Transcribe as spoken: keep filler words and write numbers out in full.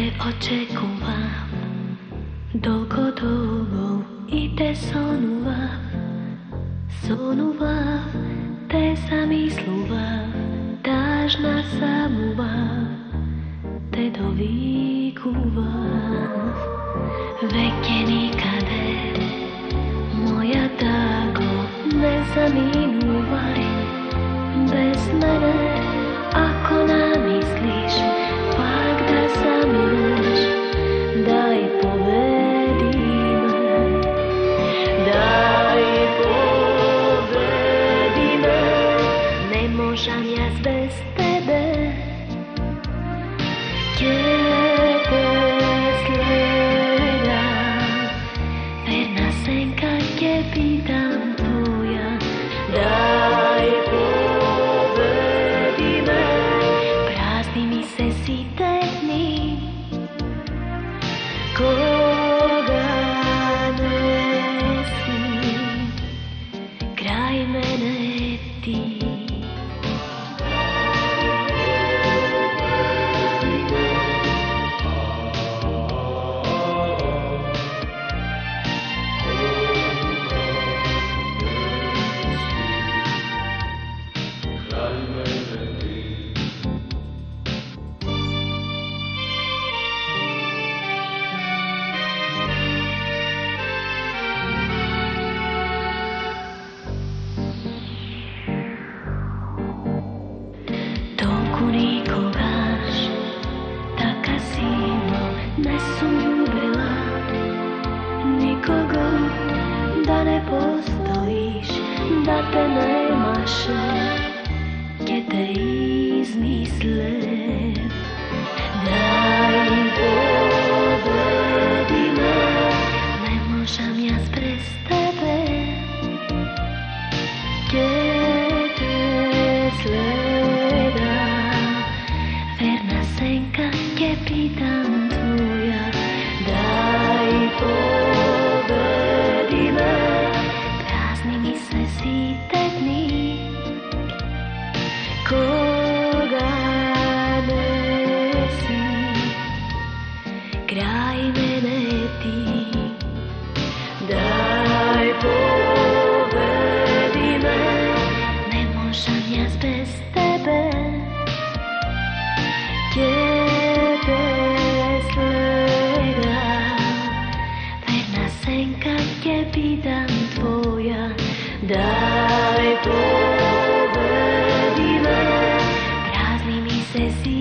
očekuvam, dolgo, dolgo i te sonuvam, sonuvam, te zamisluvam, tažna samuvam, te dovikuvam. Veke nikade, moja tago, ne zaminuvaj bez mene, ako namisliš pak da zamineš, daj povedi me, daj povedi me, ne možem ja bez tebe, gdje te sledam, verna senka gdje pitam tvoja, daj povedi me, prazni mi se site dni, koga nesi, kraj mene ti. Nikogaš, taka silno ne sam ljubila nikoga, da ne postojiš, da te nemaše, gdje te izmisle. Daj povedi me, ne možem ja bez tebe, gdje te sledam, verna senka gdje pitam tvoja, daj povedi me, prazni mi se site dni, koga nesi, kraj mene ti, daj povedi me, ne možem ja bez tebe, gdje te sledam, verna senka gdje pitam tvoja, daj povedi me, prazni mi se site